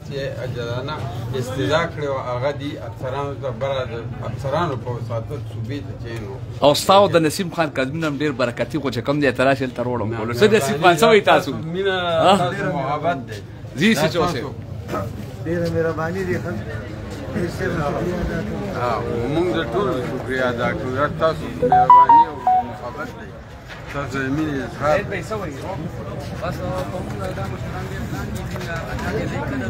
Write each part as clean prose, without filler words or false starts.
چې اجرانه استدعا کړې وه هغه دي افسرانو ته بره د افسرانو په وساطت صوبې ته چې نو او ستاسو د نسیم خان کاظمي هم ډېر برکتي خو چې کوم دی تلاش هلته روړم کولو څه نسیم خان څه وایي تاسو مینه تاسو محبت دی زی څه چې اوسئ ډېره مهرباني دي موږ د ټولو شکریه ادا کوو تاسو مهرباني او محبت دی تاسو د مینې اظهار بس کوم دا مشران دې پلان دي چې اچانک دې کړو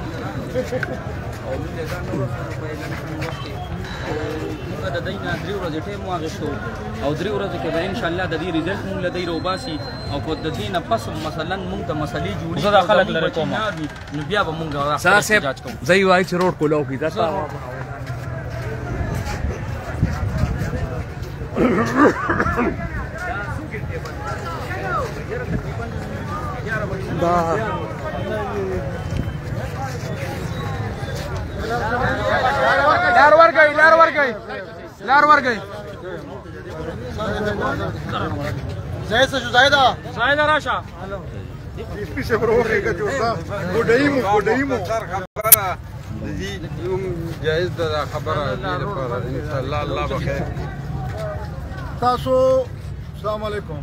او موږ دا نور سره په اعلان کې وخت او موږ د دینه 3 ورځې ټیم واغښتو او 3 ورځې کې به ان شاء الله د دې ریزلټ موږ لدی روباسي او کو د دې نه پس مثلا موږ ته مسلې جوړې زه د خلک لري کوم نو بیا به موږ راځو جاج کوو زئی وای چې روډ کولو کی دا لار ورګي زايده راشه سپي سے بروخه کچو صاحب ګډایمو خبره دي یوم جایز ده خبره دي لپاره ان شاء الله بخیر تاسو السلام علیکم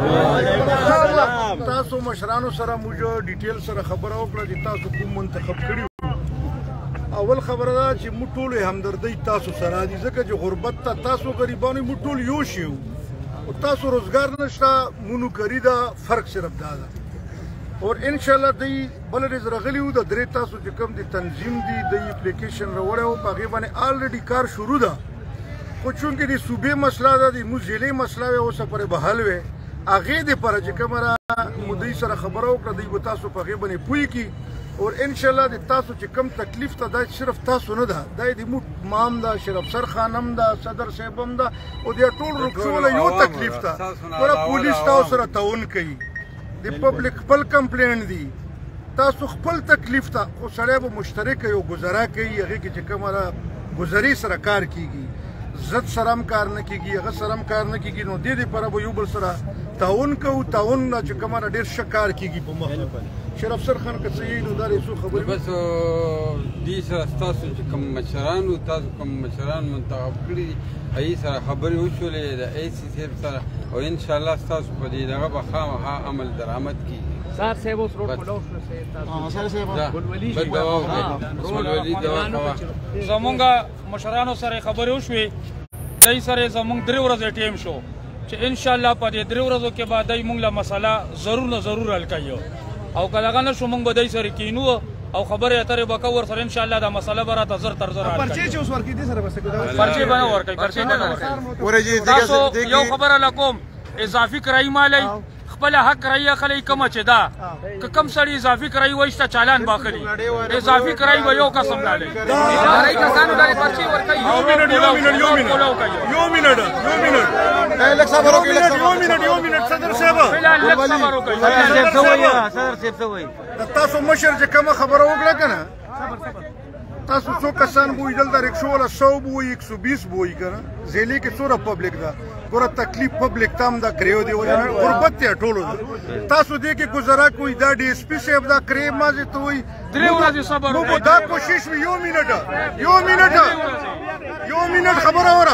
تاسو مشرانو سره موږ ډیټیل سره خبره وکړه چې تاسو کوم منتخب کړی اول خبره ده چې موږ ټول همدردی تاسو سره دي ځکه چې غربت ته تاسو غریبانو موږ ټول یو شو او تاسو روزګار نشته مونږ کړی دا فرق صرف دا ده اور ان شاء الله دی بل ورځ راغلی و د درې تاسو چې کوم دي تنظیم دي د اپلیکیشن راوړی و په هغې باندې آلریډي کار شروع ده خو چونکې د صوبې مسله ده د موږ ضلعې مسله وې اوسه پورې به حل وې هغې دپاره چې کومه مو دوی سره خبره وکړه دوی به تاسو په هغې باندې پوه کړي اور ان شاء الله د تاسو چې کم تکلیف ته دا صرف تاسو نه ده دا د موږ مام ده شرف سر خانم ده صدر صاحب هم ده او د ټول رکشوله یو تکلیف ته ګوره پولیس تاسو سره تعاون کوي د پبلک خپل کمپلین دي تاسو خپل تکلیف ته خو سړی به مشترک یو ګزاره کوي هغې کې چې کومه ګزارې سره کار کیږي زد سره هم کار نه کیږي هغه سره هم کار نه کیږي نو دې دپاره به یو بل سره تعاون کوو تعاون نه چې کومه ډېر ښه کار کیږي په مخ شرف سر خان که څه یې نو دا د څو خبرې بس دې سره ستاسو چې کوم مشرانو تاسو کوم مشران منتخب کړي دي هغې سره خبرې وشولې د ای سی صاحب سره او انشاءالله ستاسو په دې دغه به خامخا عمل درآمد کېږي سار صاحب اوس روډ کولو شو ګلولي دوا کوه زمونږ مشرانو سره خبرې وشوې دای سره زمونږ 3 ورځې ټیم شو چې ان شاء الله په دې 3 ورځو کې به دای مونږ له مسله ضرور حل کوي او که دغه نه شو مونږ به دای سره کینو او خبرې اترې به کوو ورسره ان شاء الله دا مسله به راته زر تر زر حل کوي پرچې چې اوس ورکړي دي سره بس پرچې به نه ورکوي پرچې به نه ورکوي تاسو یو خبره لکوم اضافي کرایي مالی خپل حق کرایي خلک کومه چې دا که کم سړی اضافي کرایي وایسته چالان باخلي اضافي کرایي به یو قسم نه لري هغې کسانو ډېرې پرچې ورکوي یو منټ صدر صاحب تاسو مشر چې کومه خبره وکړه که نه تاسو څو کسان بوئ دلته رکشو والا 100 بوئ 120 بوئ که نه ضلع کې څومره پبلک ده ګوره تکلیف پبلک ته هم دا کریو دی غربت دی ټولو ده تاسو دې کې ګزاره کوئ دا ډي ایس پي صاحب دا کرې مازې ته وایي 3 ورځې صبر موږ دا کوشش وي یو منټ خبره وره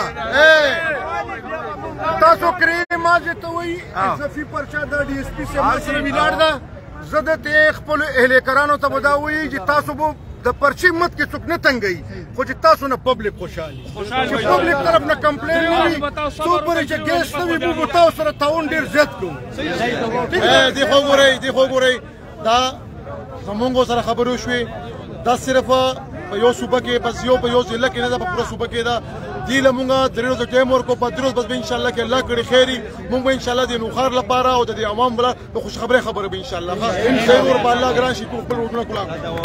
تاسو کرې مازې ته وایي اضافي پرچه دا ډي ایس پي صاحب سره ولاړ ده زه دته خپلو اهلکارانو ته به دا وایي چې تاسو به د پرچې مت کې څوک نه تنګوي خو چې تاسو نه پبلک خوشحالي چې پبلک طرف نه کمپلین نه وي څو پورې چې ګیس نه وي موږ تاسو سره تعاون ډېر زیات کوو دی خو ګورئ دا زمونږ سره خبرې وشوې دا صرف په یو صوبه کې بس په یو ضلع کې نه ده په پوره صوبه کې ده دې له مونږ 3 ورځې ټایم ورکړو په 3 ورځې بس به انشاءالله کې الله کړي خیري مونږ به انشاءالله د نوښار لپاره او د عوام بله د خوشخبرۍ خبره به انشاءالله ښه ور به الله ګران شي ټول خپل روډونه کړه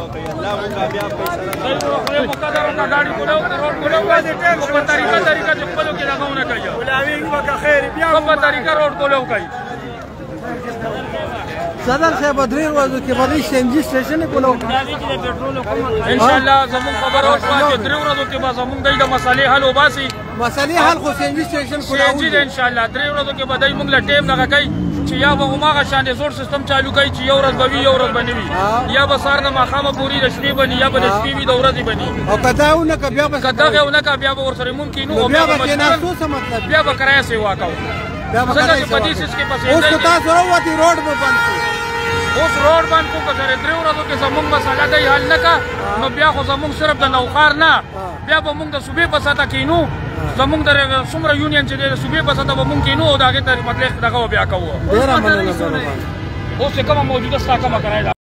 صدر صاحب 3 ورځو کې به سی این جي سټیشن کولو انشاءالله زموږ خبره وشوه چې 3 ورځو کې به زموږ دی د مسلې حل وباسي مسلې حل خو سی این جي سټیشن کولو انشاءالله 3 ورځو کې به دی موږ له ټیم دغه کوي چې چې یا به هماغه شانې زوړ سیستم چالو کوي چې یو ورځ به وي یو ورځ به نه وي یا به سهار نه ماښامه پورې د شپې به یا به د شپې وي د ورځې به نه او که دا ونه که بیا به که دغه ونه که بیا به ورسره ممکن وو بیا به کېناستو څه مطلب بیا به کرایه سیوا کوو ځکه چې په دې سیس کې پسې اوس خو تاسو راووتې روډ به بند شو اوس روډ باندې کوم که سره 3 ورځو کې زمونږ مسله دی حل نه که نو بیا خو زمونږ صرف د نوښار نه بیا به مونږ د صوبې په سطحه کینو زمونږ د څومره یونین چې دی د صوبې په سطحه به مونږ کینو او د هغې ته مطلق دغه بیا کوو ډېره مننه اوس چې کومه موجوده ستا کومه کرایه ده